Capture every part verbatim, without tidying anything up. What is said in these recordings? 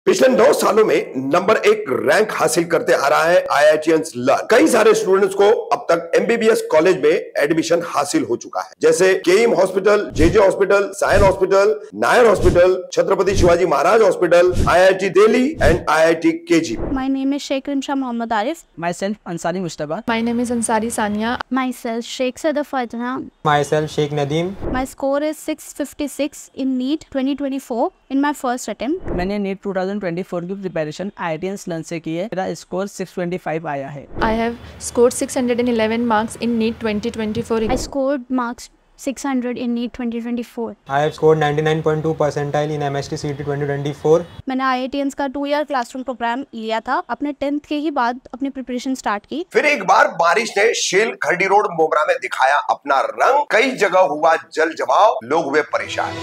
पिछले नौ सालों में नंबर एक रैंक हासिल करते आ रहा है I I T N learn. कई सारे स्टूडेंट्स को अब तक M B B S college में एडमिशन हासिल हो चुका है, जैसे KEM hospital, J J hospital, Sion hospital, Nair hospital, Chhatrapati Shivaji Maharaj hospital, I I T Delhi and I I T K G. My name is Sheikh Rimsha Mohammad Arif. Myself Ansari Mustafa. My name is Ansari Sania. Myself Sheikh Sada Fatna. Myself Sheikh Nadeem. My score is six fifty-six in NEET twenty twenty-four in my first attempt. मैंने NEET twenty twenty-four की preparation I I T N learn से की है। मेरा score six twenty-five आया है। I have scored six hundred eleven marks in NEET twenty twenty-four. I scored marks six hundred in NEET twenty twenty-four. I have scored ninety-nine point two percentile in M S T C T twenty twenty-four. मैंने I I T N का two year classroom programme लिया था। अपने tenth के ही बाद अपनी preparation start की। फिर एक बार बारिश ने शेल खरडी रोड मोमरा में दिखाया अपना रंग। कई जगह हुआ जल जमाव, लोग हुए परेशान।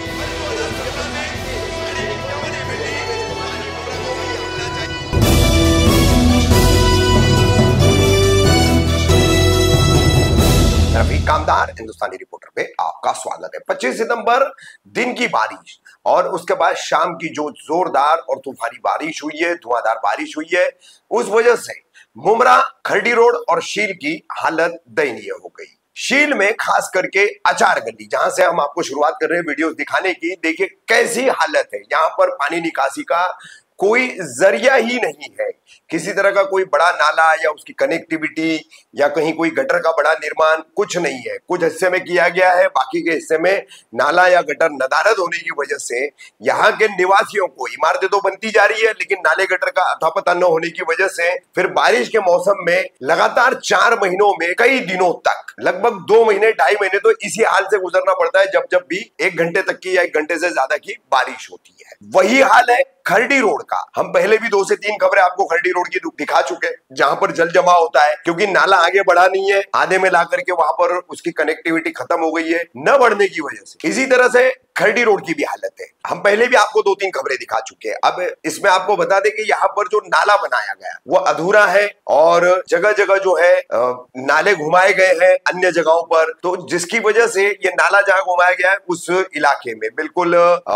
रफीक कामदार हिंदुस्तानी रिपोर्टर पे आपका स्वागत है। पच्चीस सितंबर दिन की बारिश और उसके बाद शाम की जो जोरदार और तूफानी बारिश हुई है, धुआंधार बारिश हुई है, उस वजह से मुमरा, खरडी रोड और शील की हालत दयनीय हो गई। शील में खास करके आचार गली, जहां से हम आपको शुरुआत कर रहे हैं वीडियोस दिखाने की, देखिए कैसी हालत है। यहाँ पर पानी निकासी का कोई जरिया ही नहीं है, किसी तरह का कोई बड़ा नाला या उसकी कनेक्टिविटी या कहीं कोई गटर का बड़ा निर्माण कुछ नहीं है। कुछ हिस्से में किया गया है, बाकी के हिस्से में नाला या गटर नदारद होने की वजह से यहाँ के निवासियों को, इमारतें तो बनती जा रही है लेकिन नाले गटर का अथापता न होने की वजह से फिर बारिश के मौसम में लगातार चार महीनों में कई दिनों तक, लगभग दो महीने ढाई महीने तो इसी हाल से गुजरना पड़ता है जब जब भी एक घंटे तक की या एक घंटे से ज्यादा की बारिश होती है। वही हाल है खरडी रोड का। हम पहले भी दो से तीन खबरें आपको खरडी रोड की दिखा चुके, जहां पर जल जमा होता है क्योंकि नाला आगे बढ़ा नहीं है, आधे में ला करके वहां पर उसकी कनेक्टिविटी खत्म हो गई है न बढ़ने की वजह से। इसी तरह से खरडी रोड की भी हालत है। हम पहले भी आपको दो तीन खबरें दिखा चुके हैं। अब इसमें आपको बता दें कि यहाँ पर जो नाला बनाया गया वो अधूरा है और जगह जगह जो है नाले घुमाए गए हैं अन्य जगहों पर, तो जिसकी वजह से ये नाला जहां घुमाया गया है उस इलाके में बिल्कुल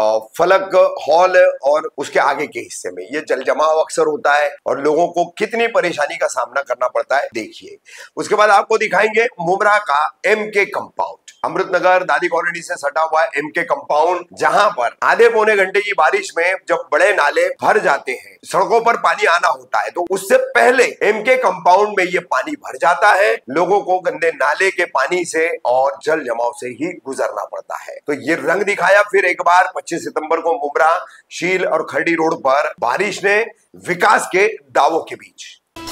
फलक हॉल और उसके आगे के हिस्से में ये जल जमाव अक्सर होता है और लोगों को कितनी परेशानी का सामना करना पड़ता है देखिए। उसके बाद आपको दिखाएंगे मुमरा का एम के कंपाउंड, अमृतनगर दादी कॉलोनी से सटा हुआ एम के कंपाउंड, जहां पर आधे पौने घंटे की बारिश में जब बड़े नाले भर जाते हैं, सड़कों पर पानी आना होता है, तो उससे पहले एम के कंपाउंड में ये पानी भर जाता है। लोगों को गंदे नाले के पानी से और जल जमाव से ही गुजरना पड़ता है। तो ये रंग दिखाया फिर एक बार पच्चीस सितंबर को मुमरा, शील और खरडी रोड पर बारिश ने विकास के दावों के बीच।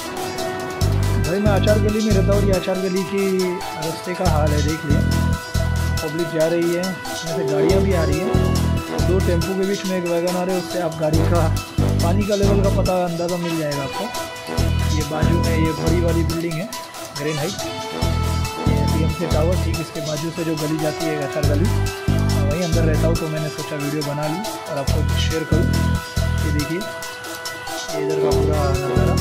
भाई मैं आचार गली में रहता हूँ, ये आचार गली की रास्ते का हाल है, देख लिया। पब्लिक जा रही है, यहाँ से गाड़ियाँ भी आ रही हैं। दो टेम्पो के बीच में एक वैगन आ रहे है, उससे आप गाड़ी का पानी का लेवल का पता अंदाज़ा मिल जाएगा आपको। ये बाजू में ये बड़ी वाली बिल्डिंग है ग्रीन हाइट, ये डी एम सी टावर, ठीक इसके बाजू से जो गली जाती है आचार गली, वहीं अंदर रहता हूँ तो मैंने सोचा वीडियो बना ली और आपको शेयर करूँ। ये देखिए ये इधर का पूरा नज़ारा।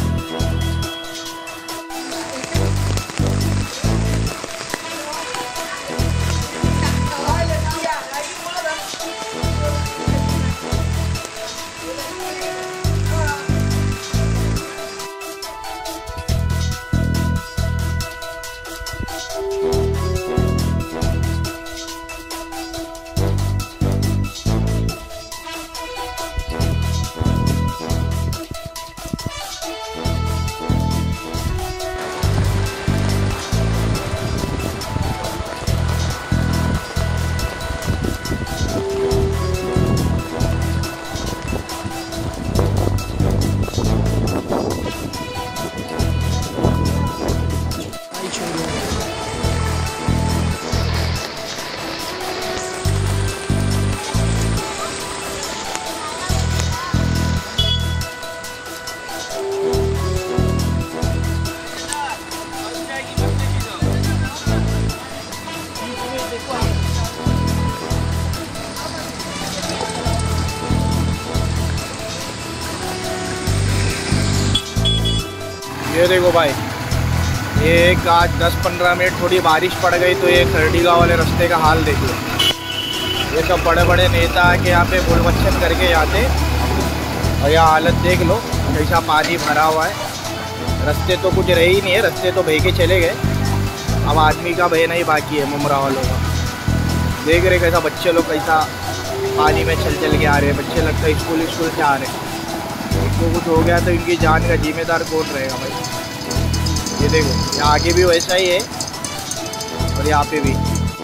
ये देखो भाई, ये एक आज दस पंद्रह मिनट थोड़ी बारिश पड़ गई तो ये खरडी गाँव वाले रास्ते का हाल देखिए। ये सब बड़े बड़े नेता आके यहाँ पे बोलबच्चन करके जाते, और यहाँ हालत देख लो कैसा पानी भरा हुआ है। रास्ते तो कुछ रहे ही नहीं है, रास्ते तो बह के चले गए। अब आदमी का बहना ही बाकी है मुमरा वालों का। देख रहे कैसा बच्चे लोग कैसा पानी में चल चल के आ रहे हैं। बच्चे लगता है स्कूल स्कूल से आ रहे हैं। इनको कुछ हो गया तो इनकी जान का जिम्मेदार कौन रहेगा भाई। ये देखो यहाँ आगे भी वैसा ही है और यहाँ पे भी।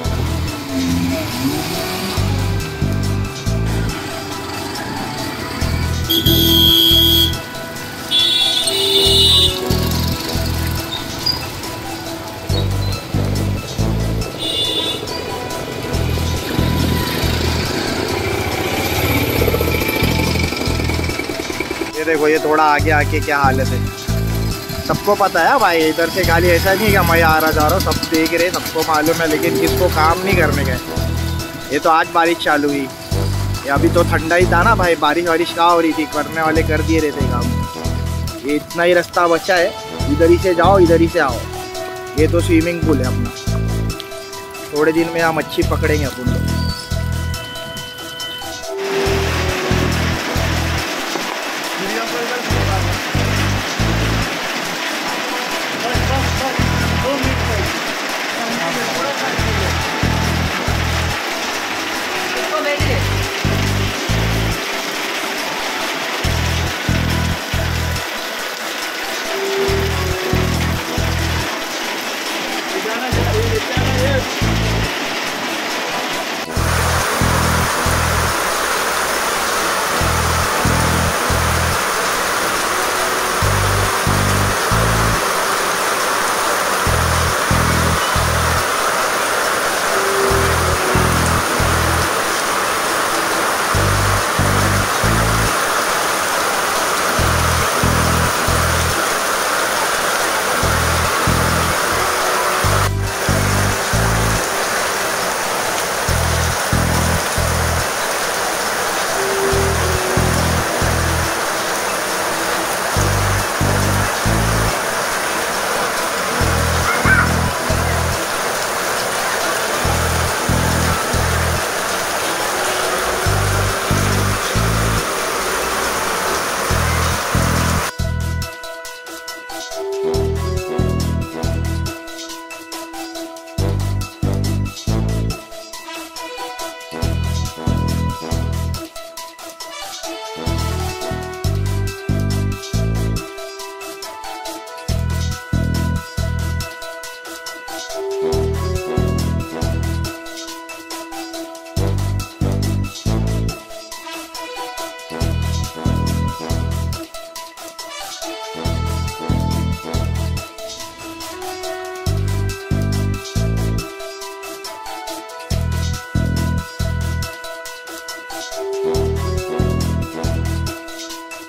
ये देखो ये थोड़ा आगे आके क्या हालत है। सबको पता है भाई, इधर से खाली ऐसा नहीं कि मैं आ रहा जा रहा हूँ, सब देख रहे, सबको मालूम है, लेकिन किसको काम नहीं करने का। ये तो आज बारिश चालू हुई, ये अभी तो ठंडा ही था ना भाई। बारिश वारिश कहाँ हो रही थी, करने वाले कर दिए रहते काम। ये इतना ही रास्ता बचा है, इधर ही से जाओ इधर ही से आओ। ये तो स्विमिंग पूल है अपना। थोड़े दिन में यहाँ मच्छी पकड़ेंगे अपन।